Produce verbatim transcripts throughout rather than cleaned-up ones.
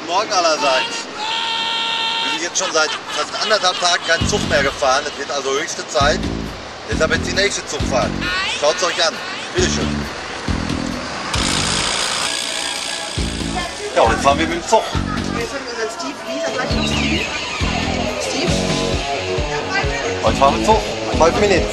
Morgen allerseits. Wir sind jetzt schon seit fast anderthalb Tagen kein Zug mehr gefahren. Es wird also höchste Zeit. Deshalb jetzt die nächste Zugfahrt. Schaut es euch an. Bitteschön. Ja, und jetzt fahren wir mit dem Zug. Jetzt haben wir unseren Steve. Wie ist er gleich noch Steve? Steve? Heute fahren wir mit dem Zug. Five minutes.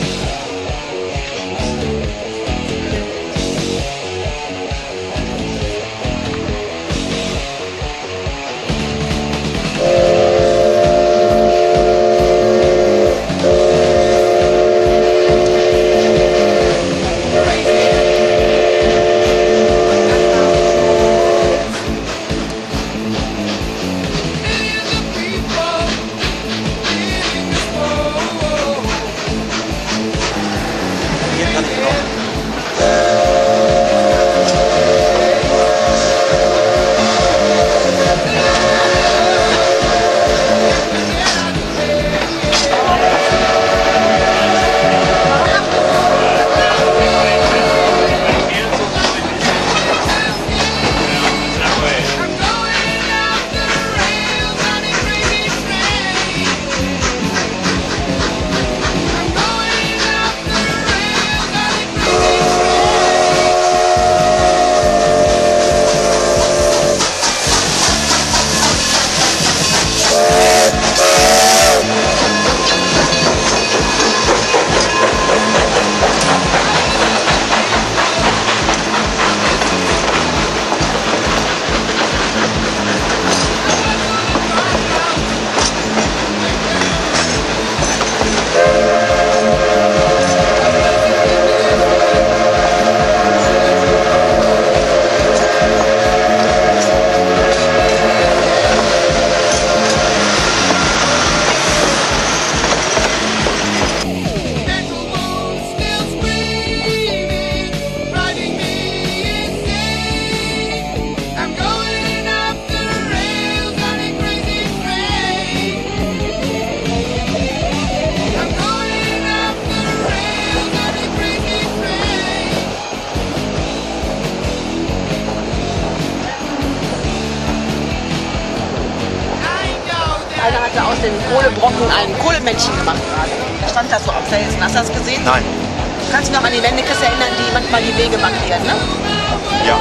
Einer hatte aus den Kohlebrocken ein Kohlemännchen gemacht gerade. Da stand das so am Felsen. Hast du das gesehen? Nein. Kannst du dich noch an die Wendekiste erinnern, die manchmal die Wege markieren, ne? Ja.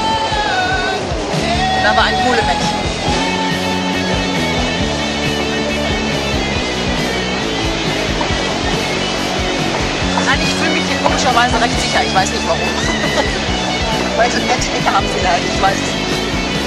Da war ein Kohlemännchen. Nein, ich fühle mich hier komischerweise recht sicher. Ich weiß nicht warum. Weil sie nette Ecke haben vielleicht. Ich weiß es nicht.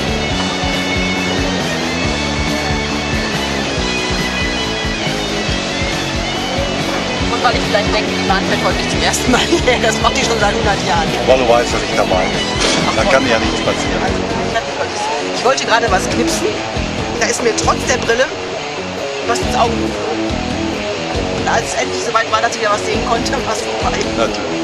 Weil ich vielleicht denke, die Bahn fährt heute nicht zum ersten Mal hierher. Das macht die schon seit hundert Jahren. Weil du weißt, dass ich dabei bin. Da kann ja nichts passieren. Ich wollte gerade was knipsen. Da ist mir trotz der Brille was ins Auge geflogen. Und als es endlich soweit war, dass ich wieder was sehen konnte, war es vorbei. Natürlich.